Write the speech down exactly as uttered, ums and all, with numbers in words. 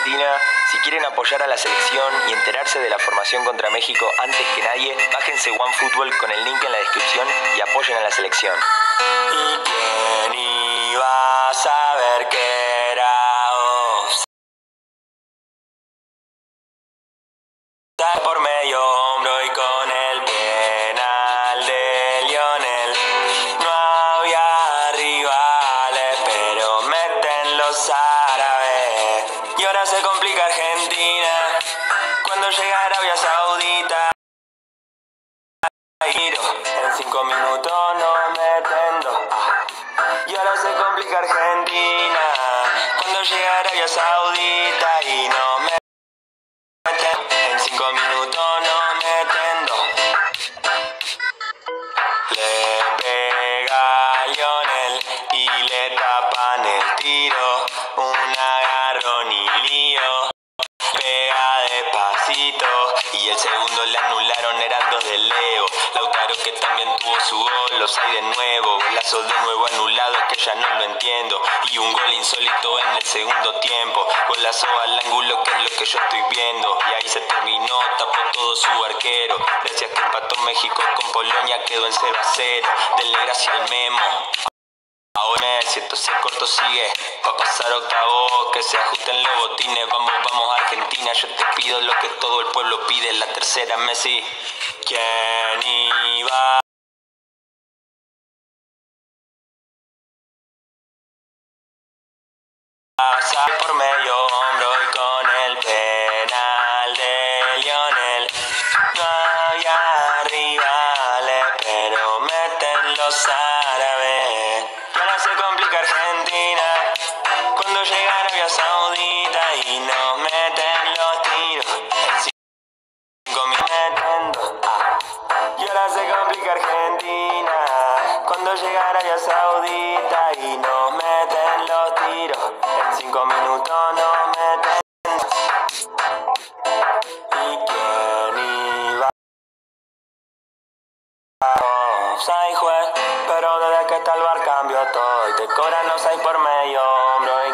Argentina. Si quieren apoyar a la selección y enterarse de la formación contra México antes que nadie, bájense OneFootball con el link en la descripción y apoyen a la selección. ¿Y quién iba a saber que era offside por medio hombro y con el penal de Lionel? No había rivales, pero meten los árabes. Y ahora se complica Argentina cuando llega Arabia Saudita. Giro, en cinco minutos nos meten dos. Y ahora se complica Argentina cuando llega Arabia Saudita y nos meten. En cinco minutos nos meten dos. Le pega a Lionel y le tapan el tiro. Un agarrón y lío. Pega despacito y el segundo le anularon, eran dos de Leo. Lautaro que también tuvo su gol, los hay de nuevo. Golazo de nuevo anulado, es que ya no lo entiendo. Y un gol insólito en el segundo tiempo. Golazo al ángulo, que es lo que yo estoy viendo. Y ahí se terminó, tapó todo su arquero. Gracias que empató México con Polonia, quedó en cero a cero. Denle gracias al Memo. Ahora si esto se corto sigue, va a pasar octavo, que se ajusten los botines. Vamos, vamos Argentina, yo te pido lo que todo el pueblo pide. La tercera Messi. ¿Quién iba a pasar por medio hombro y con el penal de Lionel? No había rivales, pero meten los árabes. Y ahora se complica Argentina cuando llega Arabia Saudita y nos meten los tiros. En cinco minutos meten dos. Ah. Y ahora se complica Argentina cuando llega Arabia Saudita y nos meten los tiros. En cinco minutos nos meten dos. ¿Y quién iba offside, juez? Pero desde que está el bar cambió todo y te cobran offside por medio hombro.